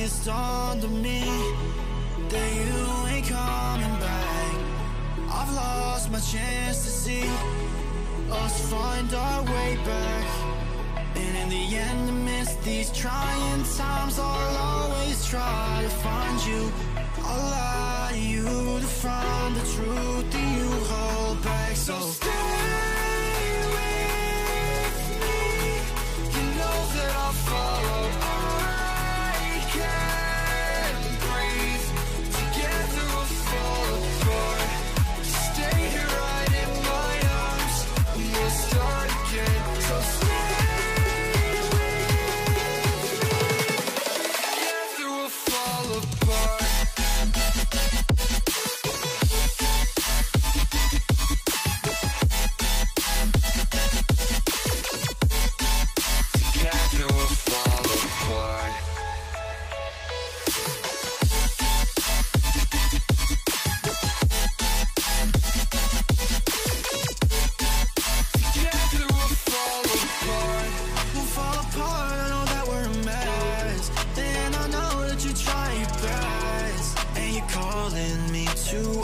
it's dawned on me that you ain't coming back. I've lost my chance to see us find our way back. And in the end, amidst these trying times, I'll always try to find you. I'll lie to you to find the truth that you hold back. So stay with me, you know that I'll follow. I can't breathe, together we'll fall apart. Stay here right in my arms, we'll start again. So stay with me, together we'll fall apart. Calling me to